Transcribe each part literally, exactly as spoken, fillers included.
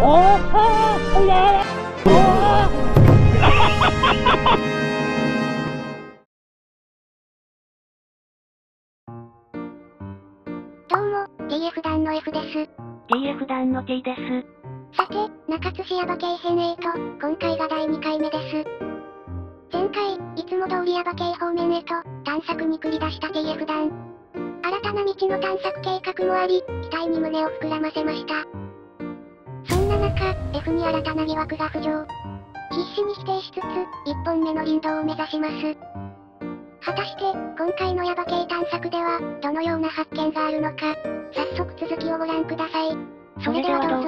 ああいやどうも、ティーエフ 団の F です。 ティーエフ 団の T です。 さて、中津市ヤバ系編へと、今回がだいにかいめです。前回、いつも通りヤバ系方面へと、探索に繰り出した ティーエフ 団。新たな道の探索計画もあり、期待に胸を膨らませました。そんな中、F に新たな疑惑が浮上。必死に否定しつつ、いっぽんめの林道を目指します。果たして、今回のヤバ系探索では、どのような発見があるのか、早速続きをご覧ください。それではどうぞ。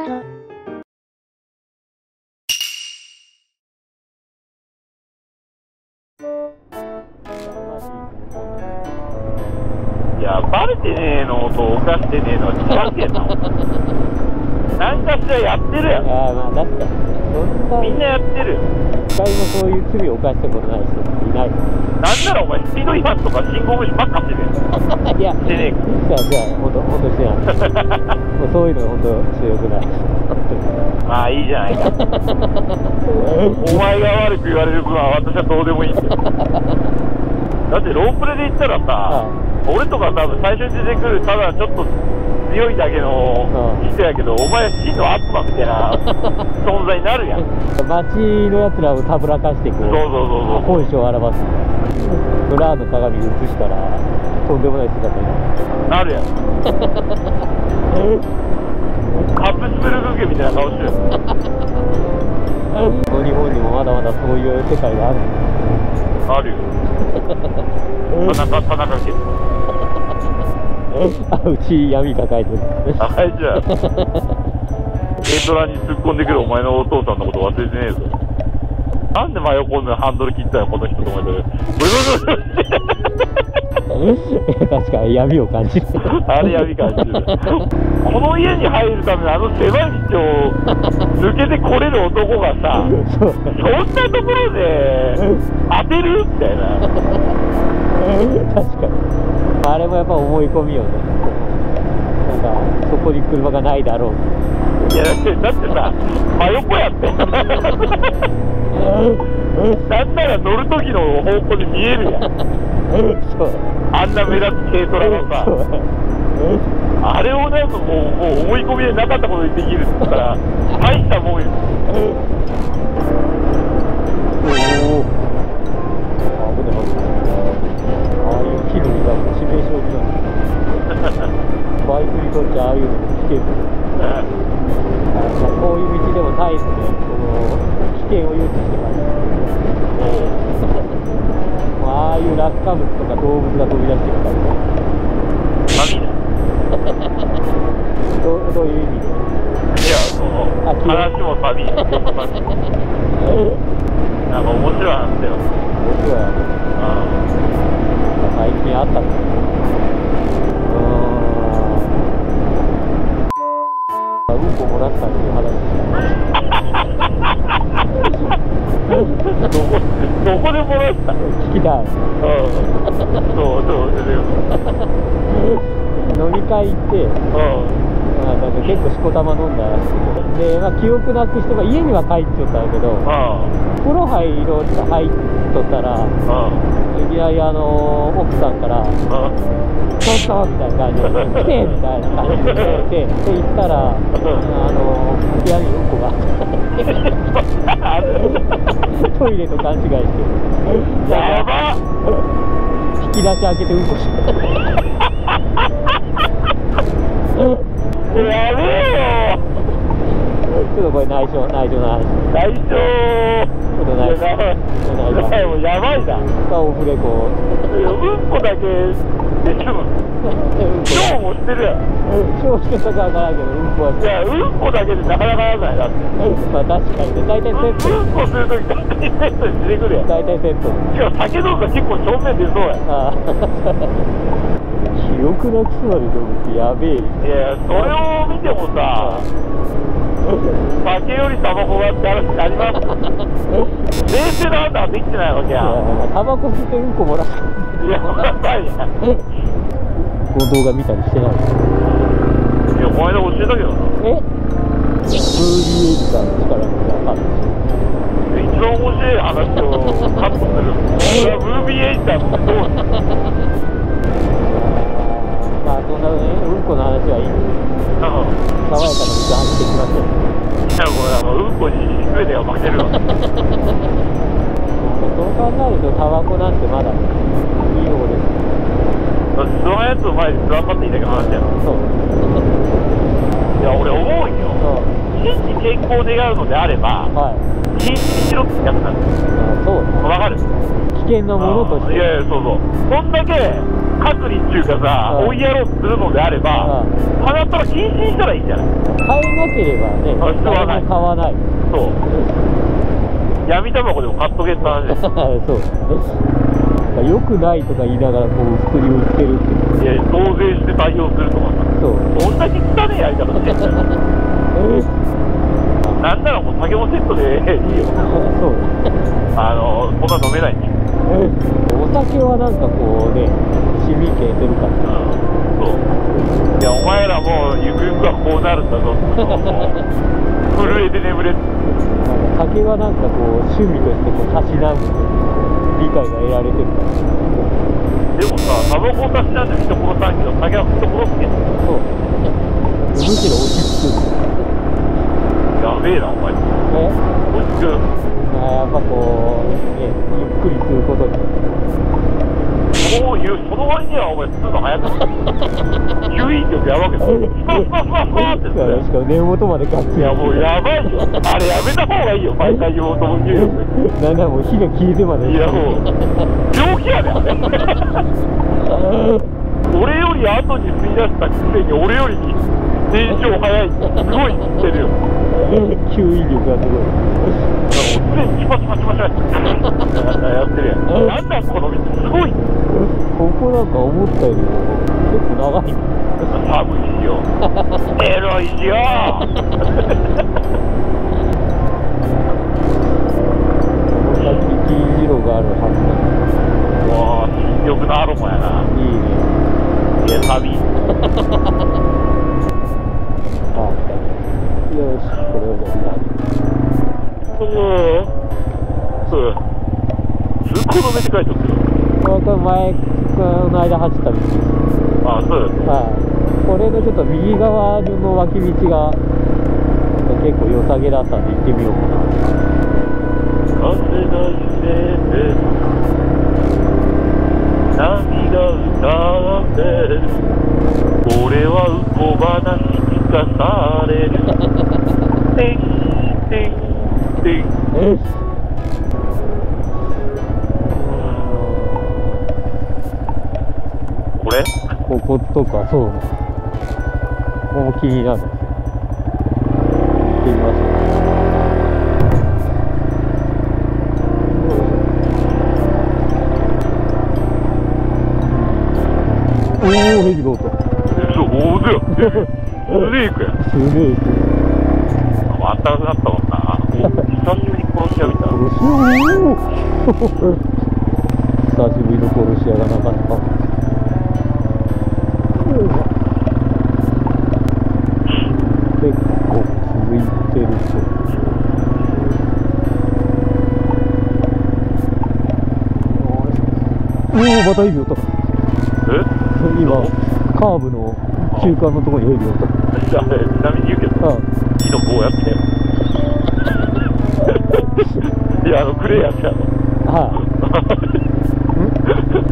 いや、バレてねえのと犯してねえのは違うけど何かしらやってるやん。 いやまあ確かにそんなみんなやってるよ。 一回もそういう罪を犯したことない人いない。 なんならお前スピード違反とか信号無視ばっかしてるやん。 いやしてねえか。 じゃあじゃあほんとほんとしてないもうそういうのほんとしてよくないまあいいじゃないかお前が悪く言われる分は私はどうでもいいんだよだってロープレで言ったらさ、はい俺とか多分最初に出てくるただちょっと強いだけの人やけど、お前真の悪魔みたいな存在になるやん街のやつらをたぶらかしてこうそうそうそうそう本性を表すブラーの鏡に映したらとんでもない姿になるやんカップスプルク家みたいな顔してる日本にもまだまだそういう世界があるあるよ田中田中家あうち闇抱えてるあいつら軽トラに突っ込んでくるお前のお父さんのこと忘れてねえぞ。なんで真横のハンドル切ったよこの人と思って確かに闇を感じるあれ闇感じるこの家に入るためのあの狭い道を抜けてこれる男がさそんなところで当てるみたいな確かにあれもやっぱ思い込みよね。なんかそこに車がないだろう。 いやだってだってさ真横やってなんなら乗る時の方向に見えるやんそうあんな目立つ軽トラがさあれをなんかもう、もう思い込みでなかったことにできるって言ったら大したもんよ。 おお危ない危ない。ああいう木の実が致命傷になるバイクにとってああいうのも危険だこういう道でも絶えずねこの危険を予知してますああいう落下物とか動物が飛び出してるから神だどうどういう意味でいやその話も旅なんか面白い話だよ。 面白い話最近あったのうんこ漏らしたっていう話どこどこで漏らした聞きたいうんそうそう飲み会行ってまあなんか結構しこたま飲んだらしくてで、まあ、記憶なくして、まあ、家には帰っちゃったんだけど風呂入ろうって入っとったらいきなりあの奥さんから「ちょっと」みたいな感じで「来て」みたいな感じで言ってで行ったらあの部屋にうんこがトイレと勘違いしてやばっ引き出し開けてうんこしてやべえよちょっとこれ内緒内緒な話内緒ちょっと内緒内緒もうやばいなオフレコうんこだけで済むショーもしてるやんショーしてたかわからんけどうんこはいやうんこだけでなかなかならないだってまあ確かにね大体セットうんこするとき大体セットに出てくるやん大体セットしかも酒飲んだら結構正面出そうやんああ記憶なくすまで飲むってやべえ。いやそれを見てもさ酒よりタバコがって話になります冷静な判断はできてないわけやタバコ吸ってうんこ漏らすいやもらったいやこの動画見たりしてないいやお前で教えたけどなえブービーエイターの力も分かるし。 一番面白い話をカットする。俺はムービーエイターってどうまあそんなね、うんこの話はいいんです。爽やかな道走ってきましょう。 いや、これあのうんこに全てが負けるわ。 そう考えるとタバコなんてまだいい方です。 吸わんやつの前に吸わんかっていいだけの話やろ。 そう。 いや、俺思うんよ。真に健康を願うのであれば、はい。禁止にしろってやつなんですよ。そう。わかる？ 危険なものとして。 いやいや、そうそう。こんだけ隔離っていうかさ、追いやろうとするのであれば、放ったら禁止にしたらいいんじゃない？ 買えなければね、 吸わない。 買わない。 そう。闇タバコでも買っとけって話です。そう。 良くないとか言いながらこう薬を売ってるって。 いやいや、増税して対応するとかさ。そう。どんだけ汚ねえやり方してんだよ。なんならもう酒もセットでいいよ。そう。あの、こんな飲めないんで。 お酒はなんかこうね、シミ系出るから。 そう。いや、お前らもうゆくゆくはこうなるんだぞって。震えて眠れって。 酒はなんかこう趣味としてこうたしなむ理解が得られてるから。 でもさ、タバコをたしなんで人殺さんけど、酒は人殺すけど。そう。 むしろ落ち着く。 やべえな、お前。え？落ち着く。 あやっぱこう、ね、ゆっくりすることに。 そういう、その割にはお前、吸うの早くない。吸引力やばけど、スパスパスパスパって。 しかも根元までガッツリ。 いや、もうやばいよ。あれやめた方がいいよ、毎回言おうと思うけど。 なんだ、もう火が消えてまで。 いや、もう、病気やで、あれ。俺より後に吸い出したくせに、俺より燃焼早い。すごい言ってるよ。 吸引力がすごい。 常にチパチパチパチパやってるやん。なんだこの道、すごい。 ここなんか思ったよりも結構長い。 寒いしよ。エロいしよ。 さっき金色があるはずだ。 わあ、新緑のアロマやな。 いいね。 いや、旅。 あ、よし、これをじゃあおお、そう。通行止めって書いてあるけど。 これ前、この間走った道です。 ああ、そうですね。 はい。これのちょっと右側の脇道が結構良さげだったんで行ってみようかな。 風が揺れて波が歌って俺はうこ話聞かされるてんてんてんこれこことかそうね。ここも気になるんですよ。行ってみましょう。おお、ヘリがおった。 そう、大勢や。スネークや。 スネーク。 あったかくなったもんな。久しぶりに殺し屋見た。 殺し屋。久しぶりの殺し屋がなかなか。結構続いてると。おお、またヘリおった。 え？ 今カーブの中間のところにヘリおった。 ちなみに言うけど、木の棒やってよ。いや、あのクレーやつやろ。はい。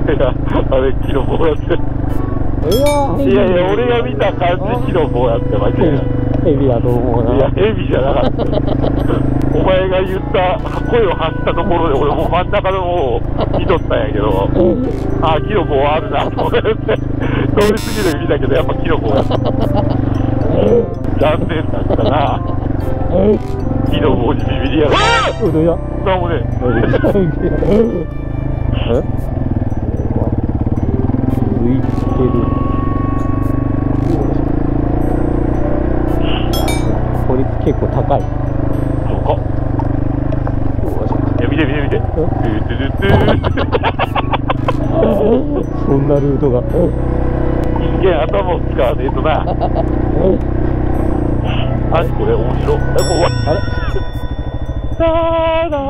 いや、あれ木の棒やって。いやいやいや、俺が見た感じ木の棒やってましたよ。 ヘビだと思うな。 いや、ヘビじゃなかった。お前が言った声を発したところで俺もう真ん中の方を見とったんやけど、ああ、木の棒あるなと思って通り過ぎる見たけど、やっぱ木の棒やった。残念だったな。木の棒にビビりやがる。 うどや。 なんもねえ。 え？続いてる。効率結構高い。 そうか。いや、見て見て見て。 そんなルートが。 人間頭を使わねえとな。 マジこれ面白い。え、これ、 あれラララ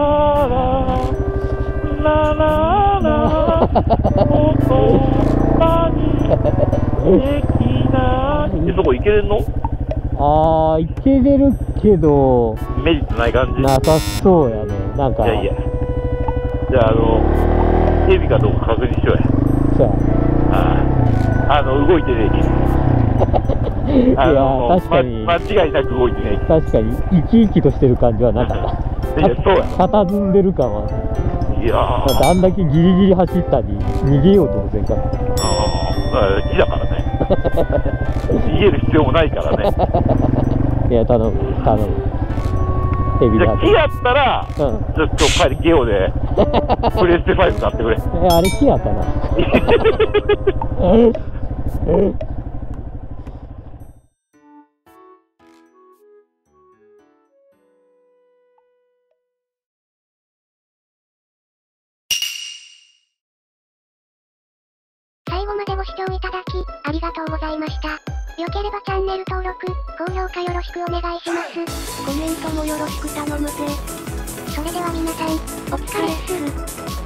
ラララ言葉にできないえ、そこ行けれんの？ あー、いけれるけど、 メリットない感じ？ なさそうやね。なんか、 いやいや。じゃあ、あの、ヘビかどうか確認しようや。 そうや。 ああ、あの、動いてねえけど。 いやー、確かに、 ま、間違いなく動いてねえけど。 確かに、生き生きとしてる感じはなかった。 いや、そうや。 佇んでる感は。 いやー。 だってあんだけギリギリ走ったり、逃げようともせんから。 ああ、木だからね。逃げる必要もないからね。 いや、頼む、頼む。ヘビじゃあ、 だと。 木やったら、 うん。 ちょっと帰りゲオで、プレステファイブ買ってくれ。 え、あれ木やったな。 最後までご視聴いただき、ありがとうございました。よければチャンネル登録、高評価よろしくお願いします。 コメントもよろしく頼むぜ。 それでは皆さん、お疲れっす。